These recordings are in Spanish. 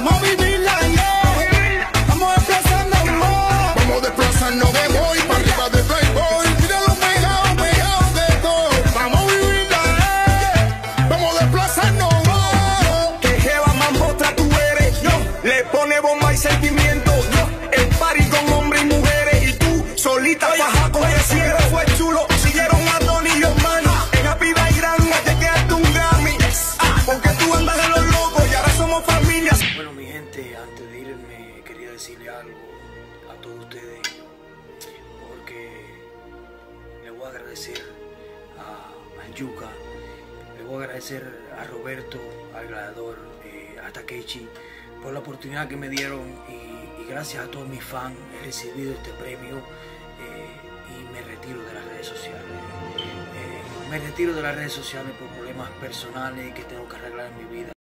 Vamos a vivirla, yeah. Vamos desplazándonos. Vamos desplazándonos de boy para arriba de Playboy. Míralo pegado, pegado de todo. Vamos a vivirla, yeah. Vamos desplazándonos. Que jeva mambotra tú eres. Yo le pone bomba y sentimiento. Yo el party con hombres y mujeres. Y tú solita baja con el cielo. Fue chulo. Siguieron a Tony y hermano. En Happy Day Grande te quedaste un Grammy. Porque tú andas de los locos y ahora somos familias. Bueno, mi gente, antes de irme quería decirle algo a todos ustedes, porque le voy a agradecer al Yuca, le voy a agradecer a Roberto, al Gladiador, a Takechi, por la oportunidad que me dieron y gracias a todos mis fans he recibido este premio y me retiro de las redes sociales. Me retiro de las redes sociales por problemas personales que tengo que arreglar en mi vida.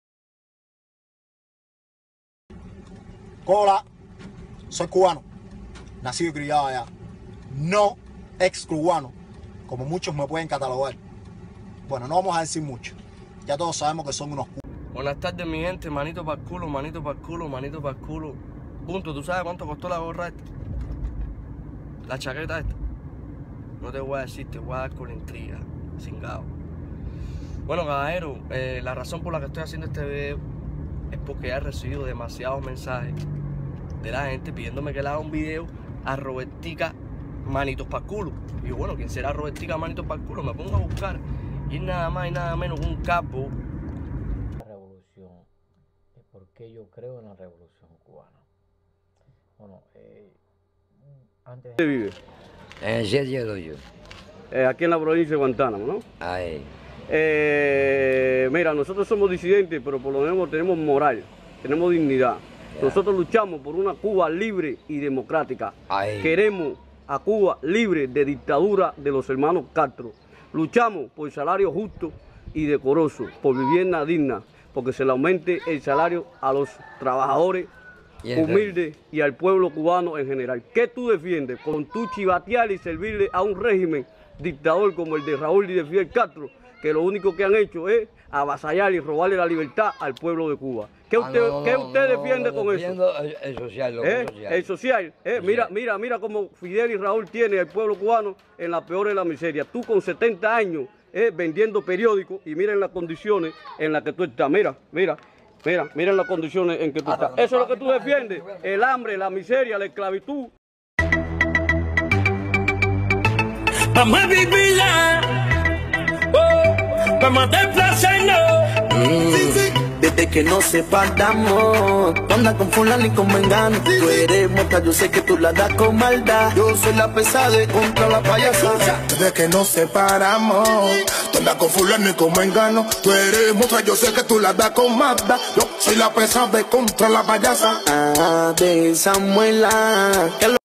Hola, soy cubano, nacido y criado allá, no ex cubano, como muchos me pueden catalogar. Bueno, no vamos a decir mucho, ya todos sabemos que son unos cubanos. Buenas tardes, mi gente, manito para el culo, manito para el culo, manito para el culo. Punto, ¿tú sabes cuánto costó la gorra esta? La chaqueta esta. No te voy a decir, te voy a dar con la intriga, cingado. Bueno, caballero, la razón por la que estoy haciendo este video es porque he recibido demasiados mensajes de la gente pidiéndome que le haga un video a Robertica Manitos para culo. Y yo, bueno, ¿quién será Robertica Manitos para culo? Me pongo a buscar y es nada más y nada menos que un capo. La revolución, es porque yo creo en la revolución cubana. Bueno, antes ¿Dónde vive? En el 7 del 8. Aquí en la provincia de Guantánamo, ¿no? Ahí. Mira, nosotros somos disidentes, pero por lo menos tenemos moral, tenemos dignidad. Ya. Nosotros luchamos por una Cuba libre y democrática. Ahí. Queremos a Cuba libre de dictadura de los hermanos Castro. Luchamos por salario justo y decoroso, por vivienda digna, porque se le aumente el salario a los trabajadores humildes y al pueblo cubano en general. ¿Qué tú defiendes? Con tu chivatear y servirle a un régimen dictador como el de Raúl y de Fidel Castro, que lo único que han hecho es avasallar y robarle la libertad al pueblo de Cuba. ¿Qué usted defiende con eso? El social, El social. Mira cómo Fidel y Raúl tienen al pueblo cubano en la peor de la miseria. Tú con 70 años vendiendo periódicos y mira en las condiciones en las que tú estás. Mira en las condiciones en que tú estás. Eso es lo que tú defiendes. El hambre, la miseria, la esclavitud. Vamos a vivirla, vamos a desplazarnos. Desde que nos separamos, tú andas con fulano y con mengano. Tú eres mota, yo sé que tú la das con maldad. Yo soy la pesada contra la payasada. Desde que nos separamos, tú andas con fulano y con mengano. Tú eres mota, yo sé que tú la das con maldad. Yo soy la pesada contra la payasa. Ah, de Samuela.